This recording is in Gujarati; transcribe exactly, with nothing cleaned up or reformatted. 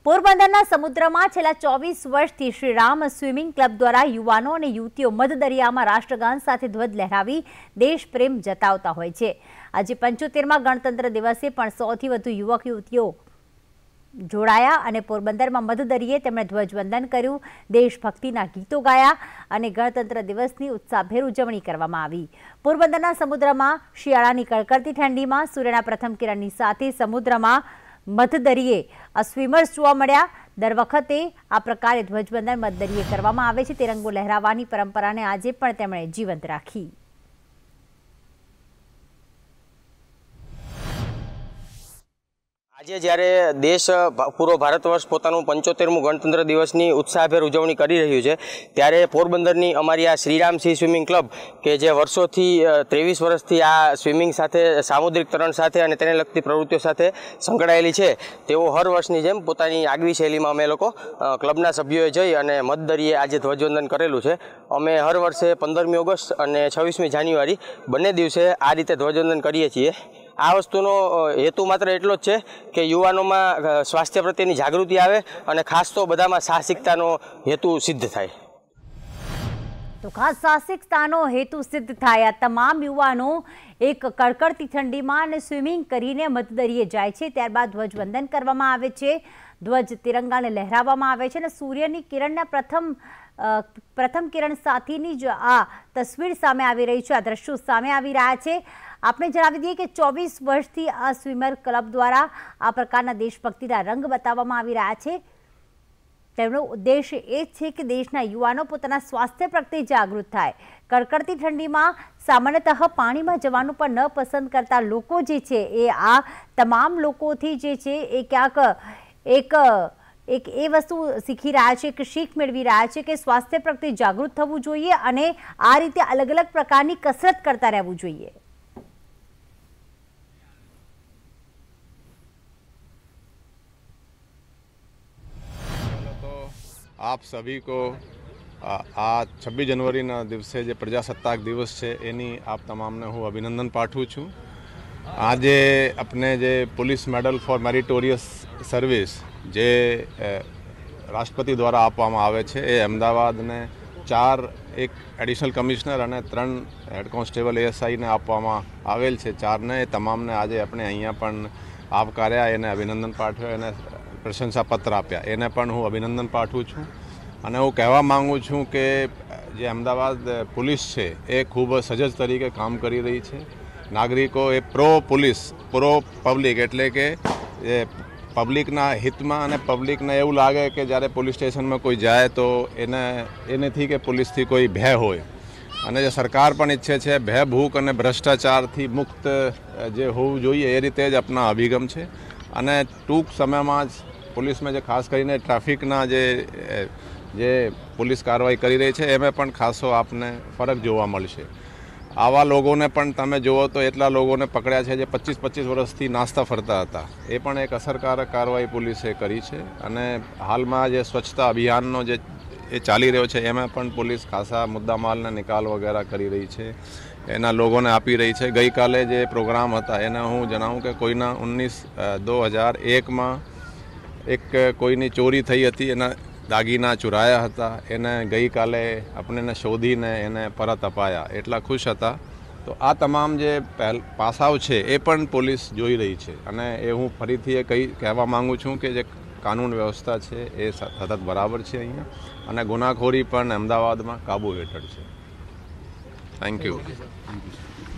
પોરબંદરના સમુદ્રમાં છેલ્લા ચોવીસ વર્ષથી શ્રીરામ સ્વિમિંગ ક્લબ દ્વારા યુવાનો અને યુવતીઓ મધ દરિયામાં રાષ્ટ્રગાન સાથે ધ્વજ લહેરાવી દેશપ્રેમ જતાવતા હોય છે। આજે પંચોતેરમાં ગણતંત્ર દિવસે પણ સૌથી વધુ યુવક યુવતીઓ જોડાયા અને પોરબંદરમાં મધ દરિયે તેમણે ધ્વજવંદન કર્યું, દેશભક્તિના ગીતો ગાયા અને ગણતંત્ર દિવસની ઉત્સાહભેર ઉજવણી કરવામાં આવી। પોરબંદરના સમુદ્રમાં શિયાળાની કડકડતી ઠંડીમાં સૂર્યના પ્રથમ કિરણની સાથે સમુદ્રમાં મધ દરિયે આ સ્વિમર્સ જોવા મળ્યા। દર વખતે આ પ્રકારે ધ્વજવંદન મધ દરિયે કરવામાં આવે છે। તિરંગો લહેરાવવાની પરંપરાને આજે પણ તેમણે જીવંત રાખી। આજે જ્યારે દેશ પૂરો ભારત વર્ષ પોતાનું પંચોતેરમું ગણતંત્ર દિવસની ઉત્સાહભેર ઉજવણી કરી રહ્યું છે, ત્યારે પોરબંદરની અમારી આ શ્રીરામ સી સ્વિમિંગ ક્લબ કે જે વર્ષોથી ત્રેવીસ વર્ષથી આ સ્વિમિંગ સાથે સામુદ્રિક તરણ સાથે અને તેને લગતી પ્રવૃત્તિઓ સાથે સંકળાયેલી છે, તેઓ હર વર્ષની જેમ પોતાની આગવી શૈલીમાં અમે લોકો ક્લબના સભ્યોએ જઈ અને મધ દરિયે આજે ધ્વજવંદન કરેલું છે। અમે હર વર્ષે પંદરમી ઓગસ્ટ અને છવ્વીસમી જાન્યુઆરી બંને દિવસે આ રીતે ધ્વજવંદન કરીએ છીએ। આ વસ્તુનો હેતુ માત્ર એટલો જ છે કે યુવાનોમાં સ્વાસ્થ્ય પ્રત્યેની જાગૃતિ આવે અને ખાસ તો બધામાં સાહસિકતાનો હેતુ સિદ્ધ થાય। તો ખાસ સાહસિકતાનો હેતુ સિદ્ધ થાય। આ તમામ યુવાનો એક કડકડતી ઠંડીમાં અને સ્વિમિંગ કરીને મધ દરિયે જાય છે, ત્યારબાદ ધ્વજવંદન કરવામાં આવે છે, ધ્વજ તિરંગાને લહેરાવવામાં આવે છે અને સૂર્યની કિરણના પ્રથમ પ્રથમ કિરણ સાથેની જ આ તસવીર સામે આવી રહી છે, આ દ્રશ્યો સામે આવી રહ્યા છે। આપણે જણાવી દઈએ કે ચોવીસ વર્ષથી આ સ્વિમર ક્લબ દ્વારા આ પ્રકારના દેશભક્તિના રંગ બતાવવામાં આવી રહ્યા છે। તેમનો ઉદ્દેશ એ છે કે દેશના યુવાનો પોતાના સ્વાસ્થ્ય પ્રત્યે જાગૃત થાય। કડકડતી ઠંડીમાં સામાન્યતઃ પાણીમાં જવાનું પણ ન પસંદ કરતા લોકો જે છે એ આ તમામ લોકોથી જે છે એ ક્યાંક એક એક એ વસ્તુ શીખી રહ્યા છે, એક શીખ મેળવી રહ્યા છે કે સ્વાસ્થ્ય પ્રત્યે જાગૃત થવું જોઈએ અને આ રીતે અલગ અલગ પ્રકારની કસરત કરતા રહેવું જોઈએ। આપ સભી કો આ છવ્વીસ જનવરીના દિવસે જે પ્રજાસત્તાક દિવસ છે એની આપ તમામને હું અભિનંદન પાઠવું છું। આજે આપણે જે police medal for meritorious service જે રાષ્ટ્રપતિ દ્વારા આપવામાં આવે છે એ અમદાવાદને ચાર એક એડિશનલ કમિશનર અને ત્રણ હેડ કોન્સ્ટેબલ એએસઆઈને આપવામાં આવેલ છે, ચારને તમામને આજે આપણે અહીંયા પણ આવકાર્યા, એને અભિનંદન પાઠવ્યા, એને પ્રશંસાપત્ર આપ્યા, એને પણ હું અભિનંદન પાઠવું છું। અને હું કહેવા માગું છું કે જે અમદાવાદ પોલીસ છે એ ખૂબ સજજ તરીકે કામ કરી રહી છે। નાગરિકો એ પ્રો પોલીસ પ્રો પબ્લિક એટલે કે એ પબ્લિકના હિતમાં અને પબ્લિકને એવું લાગે કે જ્યારે પોલીસ સ્ટેશનમાં કોઈ જાય તો એને એ નથી કે પોલીસથી કોઈ ભય હોય, અને જે સરકાર પણ ઈચ્છે છે ભય ભૂખ અને ભ્રષ્ટાચારથી મુક્ત જે હોવું જોઈએ એ રીતે જ આપણા અભિગમ છે। અને ટૂંક સમયમાં જ પોલીસમાં જે ખાસ કરીને ટ્રાફિકના જે જે પોલીસ કાર્યવાહી કરી રહી છે એમાં પણ ખાસો આપને ફરક જોવા મળશે। આવા લોકોને પણ તમે જુઓ તો એટલા લોકોને પકડ્યા છે જે પચીસ પચીસ વર્ષથી નાસ્તા ફરતા હતા, એ પણ એક અસરકારક કાર્યવાહી પોલીસે કરી છે। અને હાલમાં જે સ્વચ્છતા અભિયાનનો જે એ ચાલી રહ્યો છે એમાં પણ પોલીસ ખાસા મુદ્દામાલના નિકાલ વગેરે કરી રહી છે, એના લોકોને આપી રહી છે। ગઈકાલે જે પ્રોગ્રામ હતા એને હું જણાવું કે કોઈના ઓગણીસ દો હજાર એકમાં એક કોઈની ચોરી થઈ હતી, એના દાગીના ચોરાયા હતા, એને ગઈકાલે આપણને શોધીને એને પરત અપાયા, એટલા ખુશ હતા। તો આ તમામ જે પહેલ પાસાઓ છે એ પણ પોલીસ જોઈ રહી છે, અને એ હું ફરીથી એ કહી કહેવા માગું છું કે જે કાનૂન વ્યવસ્થા છે એ સતત બરાબર છે અહીંયા, અને ગુનાખોરી પણ અમદાવાદમાં કાબૂ હેઠળ છે। Thank you.